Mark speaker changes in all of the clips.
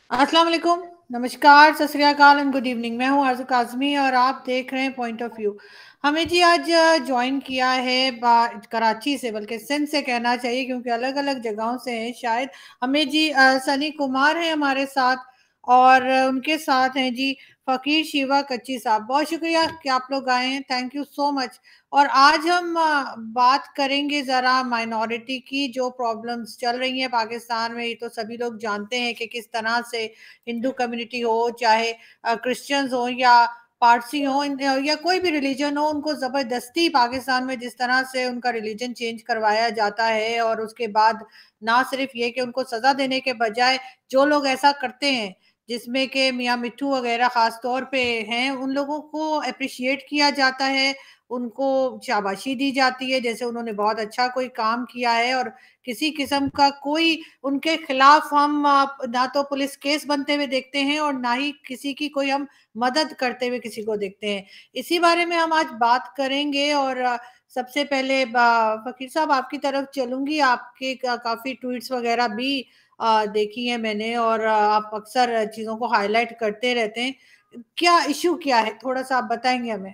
Speaker 1: अस्सलाम वालेकुम, नमस्कार, सत श्री अकाल एंड गुड इवनिंग। मैं हूँ आरज़ू काज़मी और आप देख रहे हैं पॉइंट ऑफ व्यू। हमें जी आज जॉइन किया है कराची से, बल्कि सिंध से कहना चाहिए क्योंकि अलग-अलग जगहों से हैं शायद। हमें जी सनी कुमार हैं हमारे साथ और उनके साथ हैं जी फ़कीर शिवा कच्ची साहब। बहुत शुक्रिया कि आप लोग आए हैं, थैंक यू सो मच। और आज हम बात करेंगे ज़रा माइनॉरिटी की जो प्रॉब्लम्स चल रही हैं पाकिस्तान में। ये तो सभी लोग जानते हैं कि किस तरह से हिंदू कम्युनिटी हो, चाहे क्रिश्चियंस हो या पारसी हो या कोई भी रिलीजन हो, उनको ज़बरदस्ती पाकिस्तान में जिस तरह से उनका रिलीजन चेंज करवाया जाता है। और उसके बाद ना सिर्फ ये कि उनको सज़ा देने के बजाय जो लोग ऐसा करते हैं, जिसमें कि मियाँ मिट्ठू वगैरह ख़ास तौर पे हैं, उन लोगों को एप्रिशिएट किया जाता है, उनको शाबाशी दी जाती है जैसे उन्होंने बहुत अच्छा कोई काम किया है। और किसी किस्म का कोई उनके खिलाफ हम ना तो पुलिस केस बनते हुए देखते हैं और ना ही किसी की कोई हम मदद करते हुए किसी को देखते हैं। इसी बारे में हम आज बात करेंगे। और सबसे पहले फ़कीर साहब आपकी तरफ चलूँगी। आपके काफ़ी ट्वीट्स वगैरह भी देखी हैं मैंने और आप अक्सर चीज़ों को हाइलाइट करते रहते हैं। क्या इश्यू क्या है? थोड़ा-सा आप बताएँगे हमें?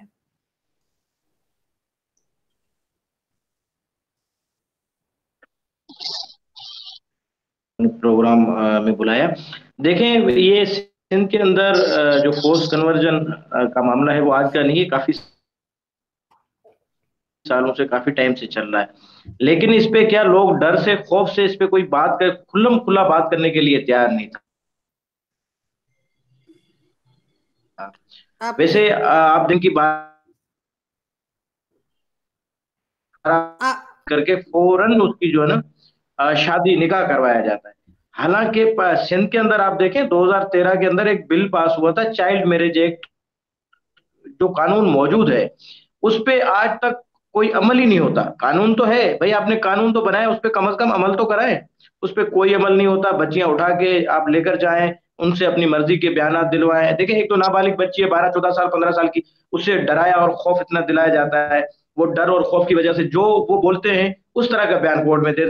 Speaker 2: प्रोग्राम में बुलाया। देखें, ये सिंध के अंदर जो फोर्स कन्वर्जन का मामला है वो आज का नहीं है, काफी सालों से, काफी टाइम से चल रहा है। लेकिन इस पे क्या लोग डर से, खौफ से इस पे कोई बात कर, खुल्लम खुल्ला बात करने के लिए तैयार नहीं था।
Speaker 1: आप
Speaker 2: वैसे आप दिन की बात
Speaker 1: आ,
Speaker 2: करके फौरन उसकी जो है ना शादी निकाह करवाया जाता है। हालांकि सिंध के अंदर आप देखें 2013 के अंदर एक बिल पास हुआ था, चाइल्ड मैरिज एक्ट, जो कानून मौजूद है उस पे आज तक कोई अमल ही नहीं होता। कानून तो है भाई, आपने कानून तो बनाया, उस पे कम से कम अमल तो कराएं। उस पे कोई अमल नहीं होता। बच्चियां उठा के आप लेकर जाएं, उनसे अपनी मर्जी के बयान दिलवाएं। देखिए, एक तो नाबालिग बच्ची है, 12 14 साल 15 साल की, उससे डराया और खौफ इतना दिलाया जाता है, वो डर और खौफ की वजह से जो वो बोलते हैं उस तरह का बयान कोर्ट में दे।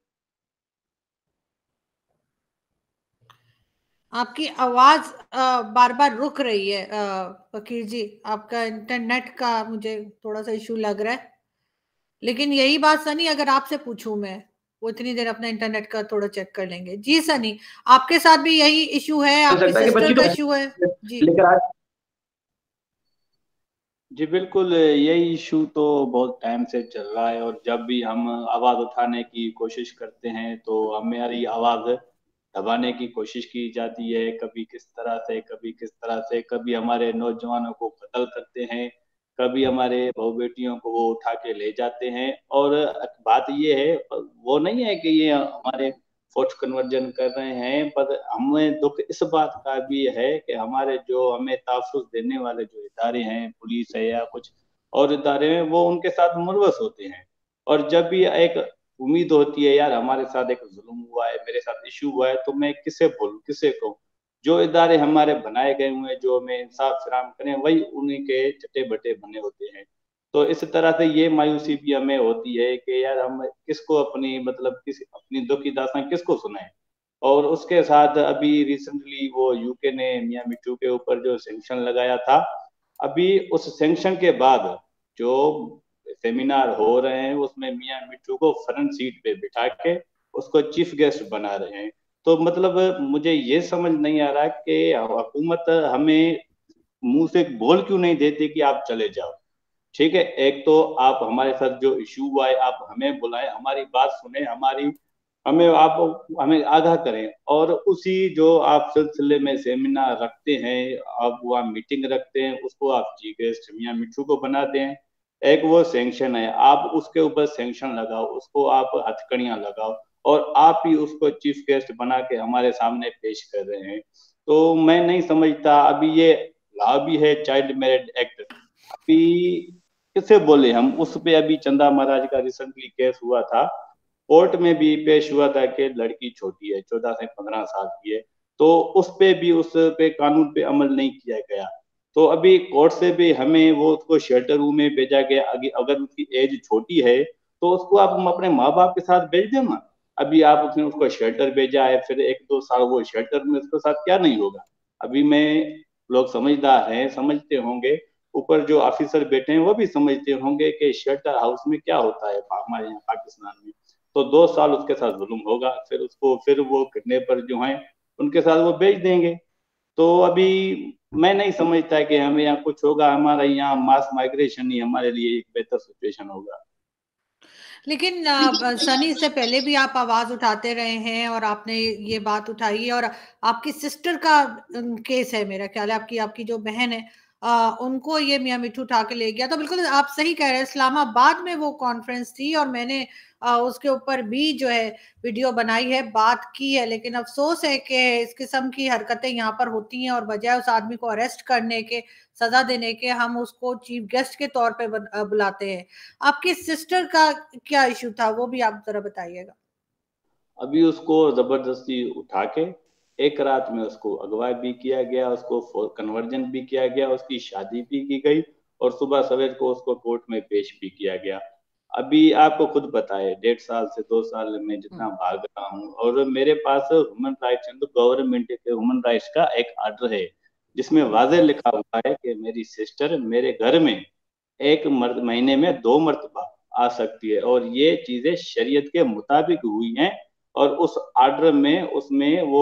Speaker 1: आपकी आवाज बार बार रुक रही है फकीर जी। आपका इंटरनेट का मुझे थोड़ा सा इशू लग रहा है। लेकिन यही बात सनी, अगर आपसे पूछूं मैं, वो इतनी देर अपना इंटरनेट का थोड़ा चेक कर लेंगे। जी सनी, आपके साथ भी यही इशू है?
Speaker 2: चल
Speaker 1: आपकी
Speaker 2: सकता है कि
Speaker 1: सिस्टर
Speaker 2: बच्ची
Speaker 1: का
Speaker 2: तो
Speaker 1: इशू है? जी।
Speaker 2: लेकर आज
Speaker 3: जी बिल्कुल, यही इशू तो बहुत टाइम से चल रहा है और जब भी हम आवाज़ उठाने की कोशिश करते हैं तो हमारी आवाज़ दबाने की कोशिश की जाती है। कभी किस तरह से, कभी किस तरह से, कभी हमारे नौजवानों को कत्ल करते हैं, कभी हमारे बहू बेटियों को वो उठा के ले जाते हैं। और बात ये है, वो नहीं है कि ये हमारे फोर्स कन्वर्जन कर रहे हैं, पर हमें दुख इस बात का भी है कि हमारे जो हमें तहफ़्फ़ुज़ देने वाले जो इदारे हैं, पुलिस है या कुछ और इदारे हैं, वो उनके साथ मुलवस होते हैं। और जब भी एक उम्मीद होती है, यार हमारे साथ एक जुल्म हुआ है, मेरे साथ इशू हुआ है, तो मैं किसे बोलूँ, किसे कहूँ? जो इदारे हमारे बनाए गए हुए हैं, जो हमें इंसाफ फराहम करें, वही उन्हीं के चट्टे-बट्टे बने होते हैं। तो इस तरह से ये मायूसी भी हमें होती है कि यार हम किसको अपनी, मतलब किस अपनी दुःख की दास्तान किसको सुनाएँ? और उसके साथ अभी रिसेंटली वो यूके ने मियाँ मिट्ठू के ऊपर जो सैंक्शन लगाया था, अभी उस सैंक्शन के बाद जो सेमिनार हो रहे हैं उसमें मियाँ मिट्ठू को फ्रंट सीट पे बिठा के उसको चीफ गेस्ट बना रहे हैं। तो मतलब मुझे ये समझ नहीं आ रहा कि हुकूमत हमें मुँह से बोल क्यों नहीं देती कि आप चले जाओ? ठीक है, एक तो आप हमारे साथ जो इश्यू हुआ है आप हमें बुलाएं, हमारी बात सुने, हमारी हमें आप हमें आगाह करें। और उसी जो आप सिलसिले में सेमिनार रखते हैं, आप वहाँ मीटिंग रखते हैं, उसको आप चीफ गेस्ट मियाँ मिट्ठू को बनाते हैं। एक वो सैंक्शन है, आप उसके ऊपर सैंक्शन लगाओ, उसको आप हथकड़ियाँ लगाओ और आप ही उसको चीफ गेस्ट बना के हमारे सामने पेश कर रहे हैं। तो मैं नहीं समझता, अभी ये लॉ भी है चाइल्ड मैरिज एक्ट, अभी किसे बोले हम उस पे। अभी चंदा महाराज का रिसेंटली केस हुआ था, कोर्ट में भी पेश हुआ था कि लड़की छोटी है, 14 से 15 साल की है, तो उस पे भी, उस पे कानून पे अमल नहीं किया गया। तो अभी कोर्ट से भी हमें वो उसको शेल्टर रूम में भेजा गया। अगर उसकी एज छोटी है तो उसको आप अपने माँ बाप के साथ भेज दो ना। अभी आप उसने उसको शेल्टर भेजा है, फिर 1-2 साल वो शेल्टर में उसके साथ क्या नहीं होगा। अभी मैं, लोग समझदार हैं, समझते होंगे, ऊपर जो ऑफिसर बैठे हैं वो भी समझते होंगे कि शेल्टर हाउस में क्या होता है हमारे यहाँ पाकिस्तान में। तो 2 साल उसके साथ जुल्म होगा, फिर उसको फिर वो किडनैपर जो हैं उनके साथ वो भेज देंगे। तो अभी मैं नहीं समझता कि हमें यहाँ कुछ होगा, हमारा यहाँ मास माइग्रेशन ही हमारे लिए एक बेहतर सिचुएशन होगा।
Speaker 1: लेकिन सनी, इससे पहले भी आप आवाज उठाते रहे हैं और आपने ये बात उठाई है, और आपकी सिस्टर का केस है, मेरा ख्याल है आपकी आपकी जो बहन है, उनको ये मियां मिठू उठा के ले गया। तो बिल्कुल आप सही कह रहे हैं, इस्लामाबाद में वो कॉन्फ्रेंस थी और मैंने उसके ऊपर भी जो है वीडियो बनाई है, बात की है। लेकिन अफसोस है कि इस किस्म की हरकतें यहाँ पर होती हैं और बजाय उस आदमी को अरेस्ट करने के, सजा देने के, हम उसको चीफ गेस्ट के तौर पे बुलाते हैं। आपकी सिस्टर का क्या इशू था, वो भी आप जरा बताइएगा।
Speaker 3: अभी उसको जबरदस्ती उठा के एक रात में उसको अगवा भी किया गया, उसको कन्वर्जन भी किया गया, उसकी शादी भी की गई, और सुबह सवेर को उसको कोर्ट में पेश भी किया गया। अभी आपको खुद पता है, 1.5 से 2 साल में जितना भाग रहा हूँ, और मेरे पास ह्यूमन राइट्स एंड गवर्नमेंट के ह्यूमन राइट्स का एक आर्डर है, जिसमें वाजे लिखा हुआ है कि मेरी सिस्टर मेरे घर में एक महीने में 2 मरतबा आ सकती है, और ये चीजें शरीयत के मुताबिक हुई हैं। और उस आर्डर में उसमें वो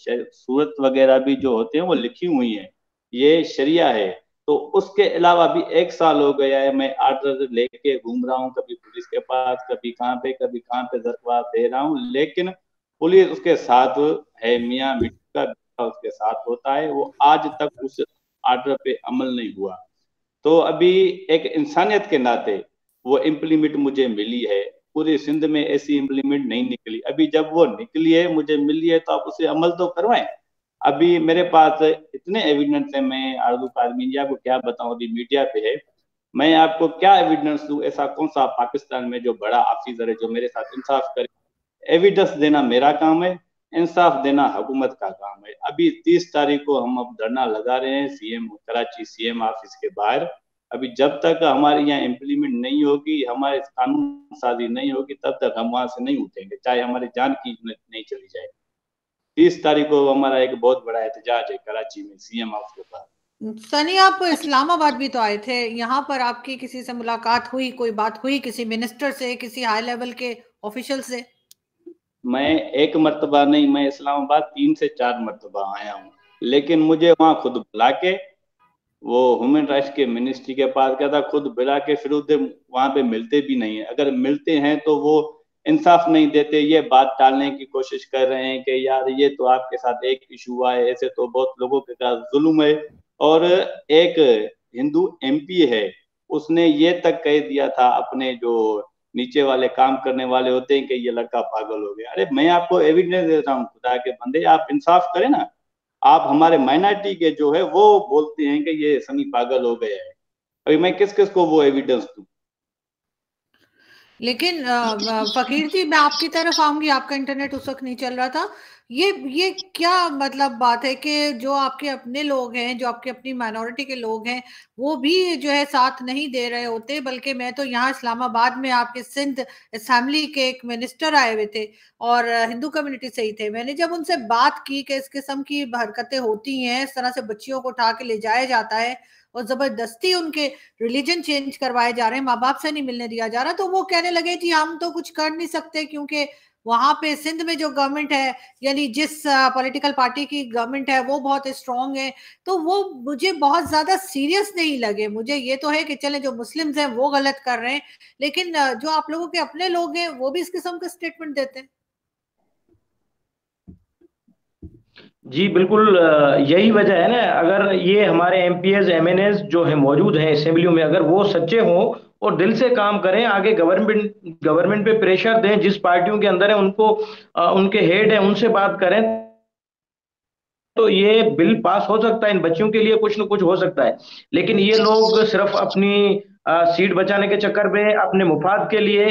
Speaker 3: सूरत वगैरह भी जो होते हैं वो लिखी हुई हैं, ये शरिया है। तो उसके अलावा भी 1 साल हो गया है मैं आर्डर लेके घूम रहा हूँ, कभी पुलिस के पास, कभी कहाँ पे दरख्वास्त दे रहा हूँ, लेकिन पुलिस उसके साथ है, मियाँ मिट्टू का बेटा उसके साथ होता है, वो आज तक उस आर्डर पे अमल नहीं हुआ। तो अभी एक इंसानियत के नाते वो इम्प्लीमेंट मुझे मिली है, पूरी सिंध में ऐसी इम्प्लीमेंट नहीं निकली, अभी जब वो निकली है मुझे मिली है तो आप उसे अमल तो करवाएं। अभी मेरे पास इतने एविडेंस है, मैं आरजू काजमी जी आपको क्या बताऊं, अभी मीडिया पे है, मैं आपको क्या एविडेंस दूं, ऐसा कौन सा पाकिस्तान में जो बड़ा ऑफिसर है जो मेरे साथ इंसाफ करे। एविडेंस देना मेरा काम है, इंसाफ देना हुकूमत का काम है। अभी 30 तारीख को हम अब धरना लगा रहे हैं सीएम कराची सीएम ऑफिस के बाहर। अभी जब तक हमारे यहाँ इम्प्लीमेंट नहीं होगी, हमारे कानून साजी नहीं होगी, तब तक हम वहां से नहीं उठेंगे, चाहे हमारी जान की नहीं चली जाए। 30 तारीख को हमारा एक बहुत बड़ा एहतजाज है कराची में सीएम ऑफिस के पास।
Speaker 1: सनी, आप इस्लामाबाद भी तो आए थे, यहाँ पर आपकी किसी से मुलाकात हुई, कोई बात हुई किसी मिनिस्टर से, किसी हाई लेवल के ऑफिशियल से?
Speaker 3: मैं एक मरतबा नहीं, मैं इस्लामाबाद 3 से 4 मरतबा आया हूँ, लेकिन मुझे वहां खुद बुला के, वो ह्यूमन राइट्स के मिनिस्ट्री के पास गया था, खुद बुला के फिर उधर वहां पे मिलते भी नहीं है, अगर मिलते हैं तो वो इंसाफ नहीं देते, ये बात टालने की कोशिश कर रहे हैं कि यार ये तो आपके साथ एक इशू हुआ है, ऐसे तो बहुत लोगों के साथ जुल्म है। और एक हिंदू एमपी है, उसने ये तक कह दिया था अपने जो नीचे वाले काम करने वाले होते हैं कि ये लड़का पागल हो गया। अरे मैं आपको एविडेंस देता हूँ, खुदा के बंदे आप इंसाफ करें ना। आप हमारे माइनॉरिटी के जो है वो बोलते हैं कि ये सनी पागल हो गया है, अभी मैं किस किस को वो एविडेंस दूं।
Speaker 1: लेकिन फकीर जी, मैं आपकी तरफ आऊंगी, आपका इंटरनेट उस वक्त नहीं चल रहा था। ये क्या मतलब बात है कि जो आपके अपने लोग हैं, जो आपके अपनी माइनॉरिटी के लोग हैं, वो भी जो है साथ नहीं दे रहे होते? बल्कि मैं तो यहाँ इस्लामाबाद में आपके सिंध असेंबली के एक मिनिस्टर आए हुए थे और हिंदू कम्युनिटी से ही थे। मैंने जब उनसे बात की कि इस किस्म की हरकतें होती हैं, इस तरह से बच्चियों को उठा के ले जाया जाता है और जबरदस्ती उनके रिलीजन चेंज करवाए जा रहे हैं, माँ बाप से नहीं मिलने दिया जा रहा, तो वो कहने लगे जी हम तो कुछ कर नहीं सकते क्योंकि वहां पे सिंध में जो गवर्नमेंट है, यानी जिस पॉलिटिकल पार्टी की गवर्नमेंट है, वो बहुत स्ट्रांग है। तो वो मुझे बहुत ज्यादा सीरियस नहीं लगे। मुझे ये तो है कि चले जो मुस्लिम्स हैं वो गलत कर रहे हैं, लेकिन जो आप लोगों के अपने लोग हैं वो भी इस किस्म का स्टेटमेंट देते हैं।
Speaker 2: जी बिल्कुल, यही वजह है ना। अगर ये हमारे एमपीएस एमएनएस जो है मौजूद हैं असेंबलियों में, अगर वो सच्चे हों और दिल से काम करें, आगे गवर्नमेंट गवर्नमेंट पे प्रेशर दें, जिस पार्टियों के अंदर है उनको, उनके हेड है उनसे बात करें, तो ये बिल पास हो सकता है, इन बच्चियों के लिए कुछ न कुछ हो सकता है। लेकिन ये लोग सिर्फ अपनी सीट बचाने के चक्कर में, अपने मुफाद के लिए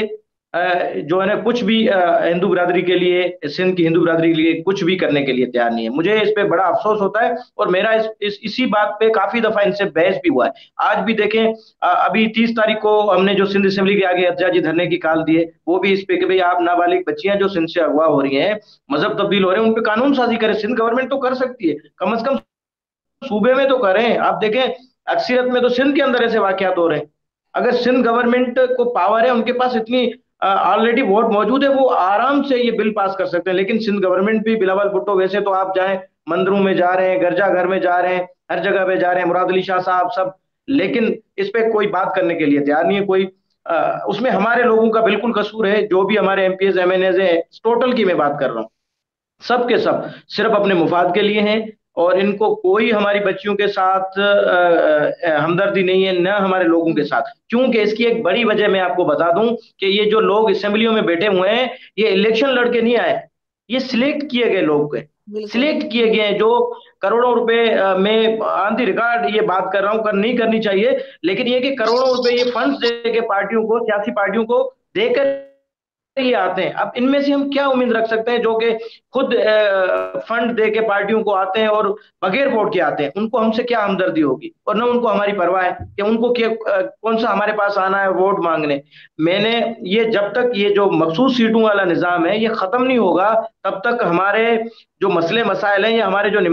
Speaker 2: जो है ना कुछ भी हिंदू बिरादरी के लिए, सिंध की हिंदू बिरादरी के लिए कुछ भी करने के लिए तैयार नहीं है। मुझे इस पे बड़ा अफसोस होता है, और मेरा इसी बात पे काफी दफा इनसे बहस भी हुआ है। आज भी देखें, अभी 30 तारीख को हमने जो सिंध असेंबली के आगे एहतजाजी धरने की कॉल दिए, वो भी इस पे कि भाई आप नाबालिग बच्चियां जो सिंध से अगवा हो रही हैं, मजहब तब्दील हो रहे हैं, उन पे कानून साजी करें। सिंध गवर्नमेंट तो कर सकती है, कम से कम सूबे में तो करें। आप देखें, अक्सरियत में तो सिंध के अंदर ऐसे वाकयात हो रहे हैं। अगर सिंध गवर्नमेंट को पावर है, उनके पास इतनी ऑलरेडी वोट मौजूद है, वो आराम से ये बिल पास कर सकते हैं। लेकिन सिंध गवर्नमेंट भी, बिलावल भुट्टो, वैसे तो आप जाएं, मंदिरों में जा रहे हैं, गिरजा घर में जा रहे हैं, हर जगह पे जा रहे हैं, मुराद अली शाह साहब सब, लेकिन इस पे कोई बात करने के लिए तैयार नहीं है कोई। उसमें हमारे लोगों का बिल्कुल कसूर है, जो भी हमारे एमपीएस एमएनएज हैं, टोटल की मैं बात कर रहा हूँ, सब के सब सिर्फ अपने मुफाद के लिए हैं। और इनको कोई हमारी बच्चियों के साथ हमदर्दी नहीं है, न हमारे लोगों के साथ। क्योंकि इसकी एक बड़ी वजह मैं आपको बता दूं कि ये जो लोग असेंबलियों में बैठे हुए हैं, ये इलेक्शन लड़के नहीं आए, ये सिलेक्ट किए गए लोग हैं।
Speaker 1: बिल्कुल।
Speaker 2: सिलेक्ट किए गए हैं, जो करोड़ों रुपए में ऑन द रिकॉर्ड ये बात कर रहा हूं, नहीं करनी चाहिए, लेकिन ये कि करोड़ों रुपए ये फंड्स दे के पार्टियों को, सियासी पार्टियों को देकर ये आते हैं। अब इनमें से हम क्या उम्मीद रख सकते हैं, जो कि खुद फंड दे के पार्टियों को आते हैं और बगैर वोट के आते हैं, उनको हमसे क्या हमदर्दी होगी, और न उनको हमारी परवाह है कि उनको क्या कौन सा हमारे पास आना है वोट मांगने। मैंने ये, जब तक ये जो मखसूस सीटों वाला निजाम है ये खत्म नहीं होगा, तब तक हमारे जो मसले मसाइल हैं, या हमारे जो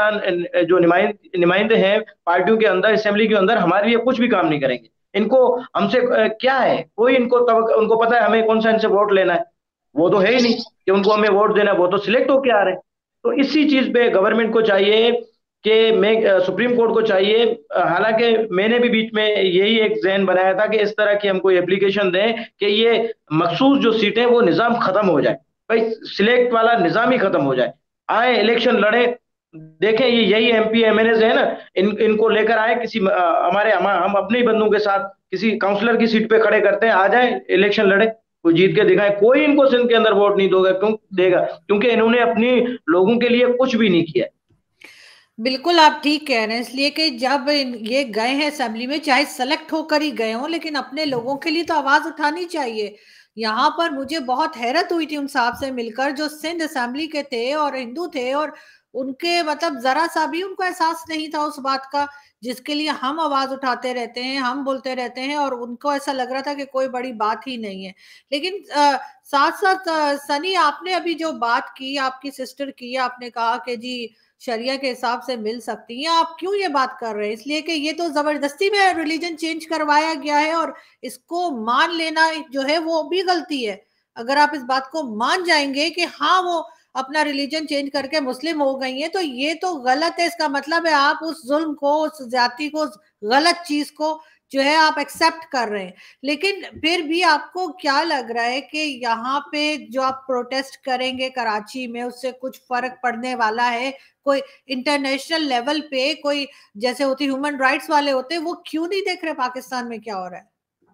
Speaker 2: नुमाइंदे हैं पार्टियों के अंदर, असेंबली के अंदर, हमारे लिए कुछ भी काम नहीं करेंगे। इनको हमसे क्या है, कोई इनको तब उनको पता है हमें कौन सा इनसे वोट लेना है, वो तो है ही नहीं कि उनको हमें वोट देना है, वो तो सिलेक्ट होके आ रहे हैं। तो इसी चीज पे गवर्नमेंट को चाहिए कि मैं, सुप्रीम कोर्ट को चाहिए, हालांकि मैंने भी बीच में यही एक जहन बनाया था कि इस तरह की हम कोई एप्लीकेशन दें कि ये मखसूस जो सीटें, वो निजाम खत्म हो जाए, भाई सिलेक्ट वाला निजाम ही खत्म हो जाए। आए इलेक्शन लड़े, देखें ये यही एमपी एमएनएस है ना, इनको लेकर आए किसी हमारे हम अपने ही बंदों के साथ किसी काउंसलर की सीट पे खड़े करते हैं, आ जाए इलेक्शन लड़े, कोई जीत के दिखाए। कोई इनको सिंध के अंदर वोट नहीं दोगे, क्यों देगा? क्योंकि इन्होंने अपनी लोगों के लिए कुछ भी नहीं किया।
Speaker 1: बिल्कुल आप ठीक कह रहे हैं, इसलिए कि जब ये गए हैं असेंबली में, चाहे सेलेक्ट होकर ही गए हों, लेकिन अपने लोगों के लिए तो आवाज उठानी चाहिए। यहाँ पर मुझे बहुत हैरत हुई थी उन साहब से मिलकर, जो सिंध असेंबली के थे और हिंदू थे, और उनके मतलब जरा सा भी उनको एहसास नहीं था उस बात का जिसके लिए हम आवाज उठाते रहते हैं, हम बोलते रहते हैं, और उनको ऐसा लग रहा था कि कोई बड़ी बात ही नहीं है। लेकिन साथ साथ सनी, आपने अभी जो बात की आपकी सिस्टर की, आपने कहा कि जी शरिया के हिसाब से मिल सकती हैं, आप क्यों ये बात कर रहे हैं? इसलिए कि ये तो जबरदस्ती में रिलीजन चेंज करवाया गया है, और इसको मान लेना जो है वो भी गलती है। अगर आप इस बात को मान जाएंगे कि हाँ वो अपना रिलीजन चेंज करके मुस्लिम हो गई हैं, तो ये तो गलत है। इसका मतलब है आप उस जुल्म को, उस जाति को, उस गलत चीज को जो है आप एक्सेप्ट कर रहे हैं। लेकिन फिर भी आपको क्या लग रहा है कि यहाँ पे जो आप प्रोटेस्ट करेंगे कराची में, उससे कुछ फर्क पड़ने वाला है? कोई इंटरनेशनल लेवल पे कोई, जैसे होती ह्यूमन राइट्स वाले होते हैं, वो क्यों नहीं देख रहे पाकिस्तान में क्या हो रहा है?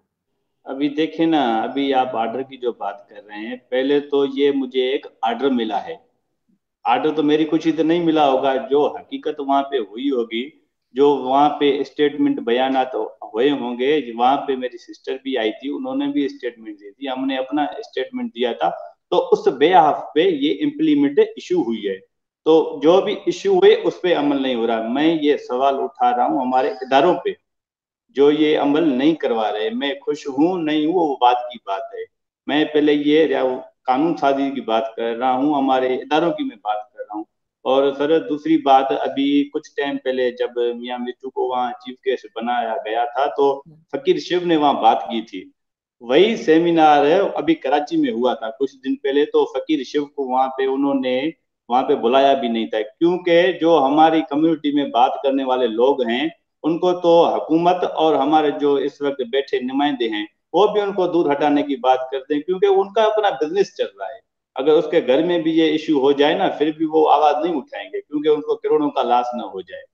Speaker 3: अभी देखे ना, अभी आप आर्डर की जो बात कर रहे हैं, पहले तो ये मुझे एक आर्डर मिला है। आर्डर तो मेरी खुशी से नहीं मिला होगा, जो हकीकत वहां पे हुई होगी, जो वहां पे स्टेटमेंट बयानात हुए होंगे, वहां पे मेरी सिस्टर भी आई थी, उन्होंने भी स्टेटमेंट दी थी, हमने अपना स्टेटमेंट दिया था। तो उस बेहाफ पे ये इम्प्लीमेंट इशू हुई है। तो जो भी इशू हुए उस पर अमल नहीं हो रहा। मैं ये सवाल उठा रहा हूँ हमारे इदारों पे, जो ये अमल नहीं करवा रहे। मैं खुश हूँ नहीं हूँ वो बात की बात है। मैं पहले ये कानून साजी की बात कर रहा हूँ, हमारे इदारों की मैं बात कर रहा हूँ। और सर दूसरी बात, अभी कुछ टाइम पहले जब मियां मिर्चू को वहाँ चीफ गेस्ट बनाया गया था, तो फकीर शिव ने वहाँ बात की थी। वही सेमिनार अभी कराची में हुआ था कुछ दिन पहले, तो फकीर शिव को वहाँ पे उन्होंने वहाँ पे बुलाया भी नहीं था, क्योंकि जो हमारी कम्युनिटी में बात करने वाले लोग हैं, उनको तो हुकूमत और हमारे जो इस वक्त बैठे नुमाइंदे हैं, वो भी उनको दूर हटाने की बात करते हैं, क्योंकि उनका अपना बिजनेस चल रहा है। अगर उसके घर में भी ये इश्यू हो जाए ना, फिर भी वो आवाज नहीं उठाएंगे, क्योंकि उनको करोड़ों का लॉस ना हो जाए।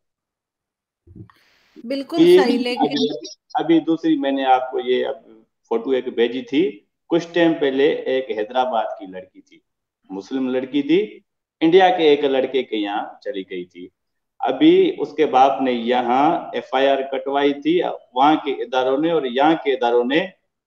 Speaker 1: बिल्कुल सही। लेकिन
Speaker 3: अभी दूसरी मैंने आपको ये अब फोटो एक भेजी थी, कुछ टाइम पहले एक हैदराबाद की लड़की थी, मुस्लिम लड़की थी, इंडिया के एक लड़के के यहाँ चली गई थी। अभी उसके बाप ने यहाँ एफआईआर कटवाई थी, वहां के इदारों ने और यहाँ के इदारों ने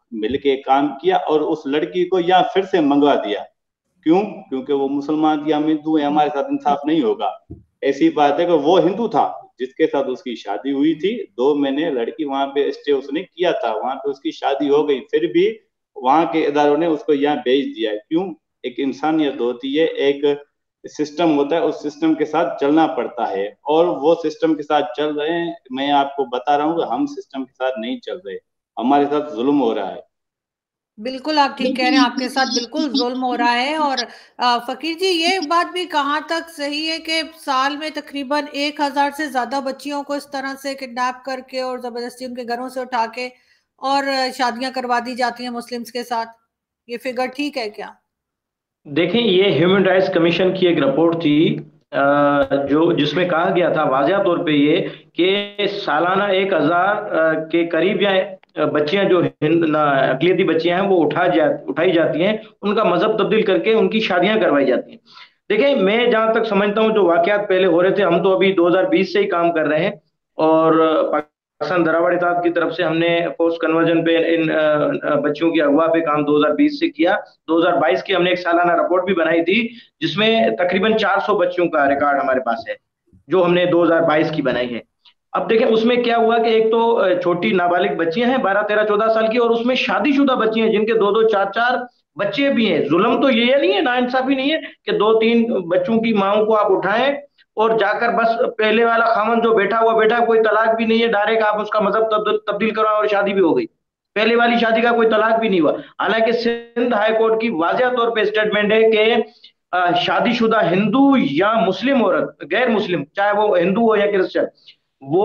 Speaker 3: मिलके काम किया और उस लड़की को यहाँ फिर से मंगवा दिया। क्यों? क्योंकि वो मुसलमान थी, हम हिंदू हैं, हमारे साथ इंसाफ नहीं होगा। ऐसी बात है कि वो हिंदू था जिसके साथ उसकी शादी हुई थी, 2 महीने लड़की वहां पे स्टे उसने किया था, वहां पे उसकी शादी हो गई, फिर भी वहां के इदारों ने उसको यहाँ भेज दिया है। क्यों? एक इंसानियत होती है, एक सिस्टम होता है, उस सिस्टम के साथ चलना पड़ता है, और वो सिस्टम के साथ चल रहे हैं। मैं आपको बता रहा हूँ कि हम सिस्टम के साथ नहीं चल रहे, हमारे साथ जुल्म हो रहा है।
Speaker 1: बिल्कुल आप ठीक कह रहे हैं, आपके साथ बिल्कुल जुल्म हो रहा है। और फकीर जी, ये बात भी कहाँ तक सही है कि साल में तकरीबन 1000 से ज्यादा बच्चियों को इस तरह से किडनैप करके और जबरदस्ती उनके घरों से उठा के और शादियां करवा दी जाती हैं मुस्लिम्स के साथ? ये फिगर ठीक है क्या?
Speaker 2: देखें, ये ह्यूमन राइट्स कमीशन की एक रिपोर्ट थी, जो जिसमें कहा गया था वाज़ह तौर पे ये कि सालाना 1000 के करीब या बच्चियां जो अकलियती बच्चियां हैं वो उठाई जाती हैं, उनका मजहब तब्दील करके उनकी शादियां करवाई जाती हैं। देखिए, मैं जहां तक समझता हूँ जो वाकयात पहले हो रहे थे, हम तो अभी 2020 से ही काम कर रहे हैं, और पाकिस्तान दरावड़ इत्तेहाद की तरफ से हमने पोस्ट कन्वर्जन पे इन बच्चियों की अगवा पे काम 2020 से किया। 2022 की हमने एक सालाना रिपोर्ट भी बनाई थी, जिसमें तकरीबन 400 बच्चियों का रिकॉर्ड हमारे पास है, जो हमने 2022 की बनाई है। अब देखें उसमें क्या हुआ कि एक तो छोटी नाबालिग बच्चियां हैं 12 13 14 साल की, और उसमें शादीशुदा बच्चे हैं जिनके 2 2 4 4 बच्चे भी हैं। जुल्म तो ये नहीं है, नाइंसाफी नहीं है कि 2 3 बच्चों की माओ को आप उठाएं और जाकर बस पहले वाला खामन जो बैठा, कोई तलाक भी नहीं है, डायरेक्ट आप उसका मजहब तब्दील कराओ और शादी भी हो गई। पहले वाली शादी का कोई तलाक भी नहीं हुआ। हालांकि सिंध हाई कोर्ट की वाज़ह तौर पे स्टेटमेंट है कि शादीशुदा हिंदू या मुस्लिम औरत, गैर मुस्लिम, चाहे वो हिंदू हो या क्रिश्चियन, वो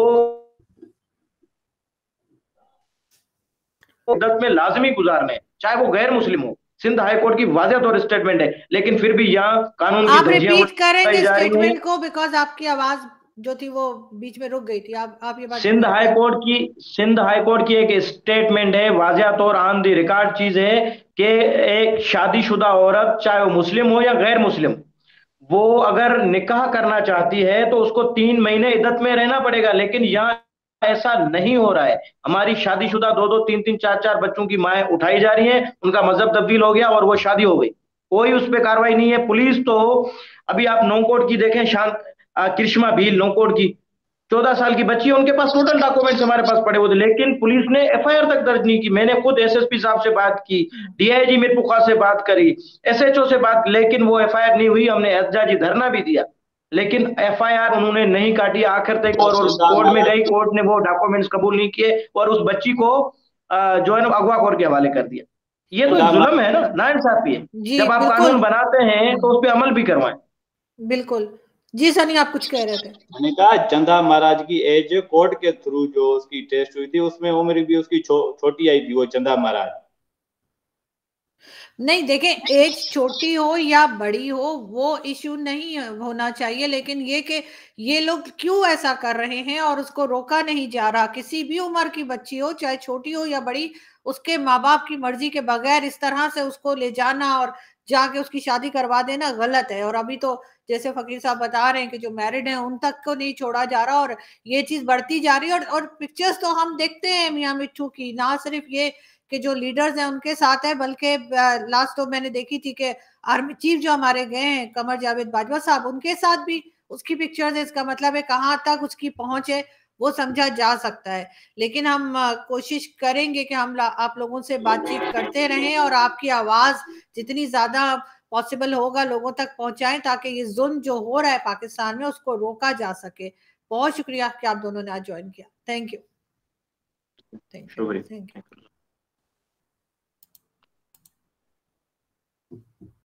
Speaker 2: इद्दत में लाजमी गुजारने, चाहे वो गैर मुस्लिम हो। सिंध हाई कोर्ट की वाज़ह तौर स्टेटमेंट है, लेकिन फिर भी यहाँ कानून की
Speaker 1: आप
Speaker 2: धज्जियां
Speaker 1: रिपीट
Speaker 2: उड़ाई
Speaker 1: करेंगे
Speaker 2: जा रही हैं।
Speaker 1: स्टेटमेंट को? बिकॉज आपकी आवाज जो थी वो बीच में रुक गई थी। आप ये बात
Speaker 2: सिंध
Speaker 1: रिपीट
Speaker 2: हाई
Speaker 1: करें।
Speaker 2: कोर्ट की सिंध हाई कोर्ट की एक स्टेटमेंट है, वाज़ह तौर ऑन द रिकॉर्ड चीज है कि एक शादीशुदा औरत, चाहे वो मुस्लिम हो या गैर मुस्लिम, वो अगर निकाह करना चाहती है तो उसको 3 महीने इद्दत में रहना पड़ेगा। लेकिन यहाँ ऐसा नहीं हो रहा है। हमारी शादीशुदा 2 2 3 3 4 4 बच्चों की माएं उठाई जा रही हैं, उनका मजहब तब्दील हो गया और वो शादी हो गई, कोई उस पर कार्रवाई नहीं है। पुलिस तो अभी आप नौकोट की देखें, शांत कृष्मा भील नौकोट की 14 साल की बच्ची है, उनके पास टोटल डॉक्यूमेंट्स हमारे पास पड़े हुए थे, लेकिन पुलिस ने एफआईआर तक दर्ज नहीं की। मैंने खुद एसएसपी साहब से बात की, डीआईजी मिरपुखा से बात करी, एसएचओ से बात, लेकिन वो एफआईआर नहीं हुई। हमने एहतजाजी धरना भी दिया, लेकिन एफआईआर उन्होंने नहीं काटी आखिर तक, और कोर्ट में गई, कोर्ट ने वो डॉक्यूमेंट्स कबूल नहीं किए और उस बच्ची को जो है ना अगवा कोर्ट के हवाले कर दिया। ये तो जुल्म है ना, नाइंसाफी है।
Speaker 1: जी
Speaker 2: जब आप
Speaker 1: बिल्कुल
Speaker 2: कानून बनाते हैं तो उस पर अमल भी करवाएं।
Speaker 1: बिल्कुल। जी सनी, आप कुछ कह रहे थे?
Speaker 3: मैंने कहा चंदा महाराज की एज कोर्ट के थ्रू जो उसकी टेस्ट हुई थी, उसमें उम्र भी उसकी छोटी आई थी, वो चंदा महाराज।
Speaker 1: नहीं देखें, एज छोटी हो या बड़ी हो वो इश्यू नहीं होना चाहिए, लेकिन ये कि ये लोग क्यों ऐसा कर रहे हैं और उसको रोका नहीं जा रहा। किसी भी उम्र की बच्ची हो, चाहे छोटी हो या बड़ी, उसके माँ बाप की मर्जी के बगैर इस तरह से उसको ले जाना और जाके उसकी शादी करवा देना गलत है। और अभी तो जैसे फकीर साहब बता रहे हैं कि जो मैरिड हैं उन तक को नहीं छोड़ा जा रहा, और ये चीज बढ़ती जा रही है। और पिक्चर्स तो हम देखते हैं मियां मिट्ठू की, ना सिर्फ ये कि जो लीडर्स हैं उनके साथ है, बल्कि लास्ट तो मैंने देखी थी कि आर्मी चीफ जो हमारे गए हैं कमर जावेद बाजवा साहब, उनके साथ भी उसकी पिक्चर्स है। इसका मतलब है कहाँ तक उसकी पहुंच है वो समझा जा सकता है। लेकिन हम कोशिश करेंगे कि हम आप लोगों से बातचीत करते रहें और आपकी आवाज जितनी ज्यादा पॉसिबल होगा लोगों तक पहुंचाएं, ताकि ये जुल्म जो हो रहा है पाकिस्तान में उसको रोका जा सके। बहुत शुक्रिया कि आप दोनों ने आज ज्वाइन किया। थैंक यू, थैंक यू,
Speaker 2: शुक्रिया।
Speaker 1: Thank you.